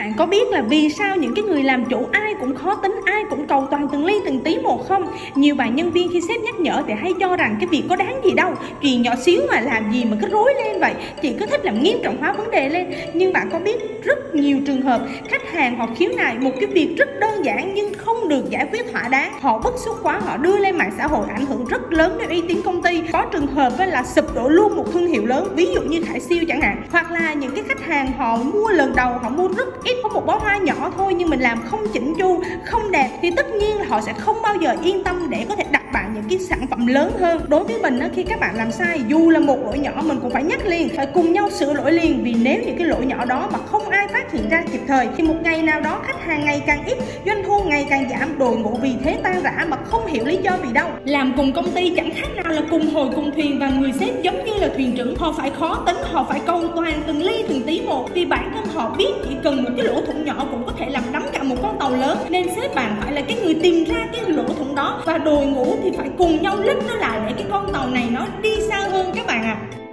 bạn có biết là vì sao những cái người làm chủ ai cũng khó tính, ai cũng cầu toàn từng ly từng tí một không? Nhiều bạn nhân viên khi sếp nhắc nhở thì hay cho rằng cái việc có đáng gì đâu, chuyện nhỏ xíu mà làm gì mà cứ rối lên vậy, chị cứ thích làm nghiêm trọng hóa vấn đề lên. Nhưng bạn có biết rất nhiều trường hợp khách hàng họ khiếu nại một cái việc rất đơn giản nhưng không được giải quyết thỏa đáng, họ bức xúc quá họ đưa lên mạng xã hội, ảnh hưởng rất lớn đến uy tín công ty. Có trường hợp là sụp đổ luôn một thương hiệu lớn, ví dụ như Khải Siêu chẳng hạn. Hoặc là những cái khách hàng họ mua lần đầu họ mua rất ít, có một bó hoa nhỏ thôi nhưng mình làm không chỉnh chu, không đẹp, thì tất nhiên là họ sẽ không bao giờ yên tâm để có thể đặt bạn những cái sản phẩm lớn hơn. Đối với mình khi các bạn làm sai, dù là một lỗi nhỏ mình cũng phải nhắc liền, phải cùng nhau sửa lỗi liền, vì nếu những cái lỗi nhỏ đó mà không ai phát hiện ra kịp thời thì một ngày nào đó khách hàng ngày càng ít, doanh thu ngày càng giảm, đội ngũ vì thế tan rã mà không hiểu lý do vì đâu. Làm cùng công ty chẳng khác nào là cùng hồi cùng thuyền, và người sếp giống như là thuyền trưởng, họ phải khó tính, họ phải cầu toàn từng ly từng tí một, vì bản thân họ biết chỉ cần một cái lỗ thủng nhỏ cũng có thể làm đắm cả một con tàu lớn. Nên sếp bạn phải là cái người tìm ra cái lỗ thủng đó, và đội ngũ thì phải cùng nhau lấp nó lại để cái con tàu này nó đi xa hơn các bạn ạ.